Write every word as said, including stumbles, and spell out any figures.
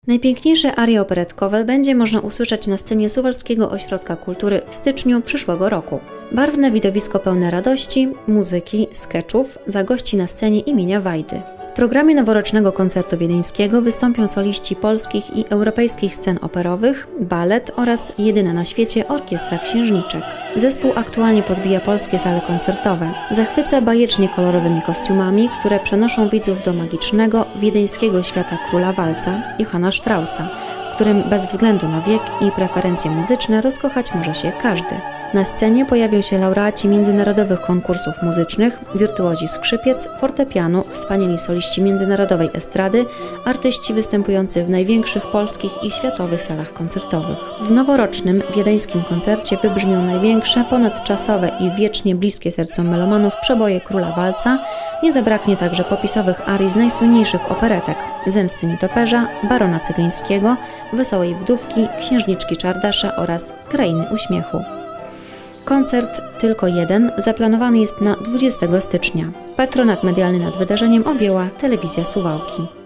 Najpiękniejsze arie operetkowe będzie można usłyszeć na scenie Suwalskiego Ośrodka Kultury w styczniu przyszłego roku. Barwne widowisko pełne radości, muzyki, skeczów zagości na scenie imienia Wajdy. W programie noworocznego koncertu wiedeńskiego wystąpią soliści polskich i europejskich scen operowych, balet oraz jedyna na świecie orkiestra księżniczek. Zespół aktualnie podbija polskie sale koncertowe. Zachwyca bajecznie kolorowymi kostiumami, które przenoszą widzów do magicznego, wiedeńskiego świata króla walca, Johanna Straussa, w którym bez względu na wiek i preferencje muzyczne rozkochać może się każdy. Na scenie pojawią się laureaci międzynarodowych konkursów muzycznych, wirtuozi skrzypiec, fortepianu, wspaniali soliści międzynarodowej estrady, artyści występujący w największych polskich i światowych salach koncertowych. W noworocznym wiedeńskim koncercie wybrzmią największe, ponadczasowe i wiecznie bliskie sercom melomanów przeboje króla walca. Nie zabraknie także popisowych arii z najsłynniejszych operetek: Zemsty Nietoperza, Barona Cygańskiego, Wesołej Wdówki, Księżniczki Czardasza oraz Krainy Uśmiechu. Koncert tylko jeden zaplanowany jest na dwudziestego stycznia. Patronat medialny nad wydarzeniem objęła Telewizja Suwałki.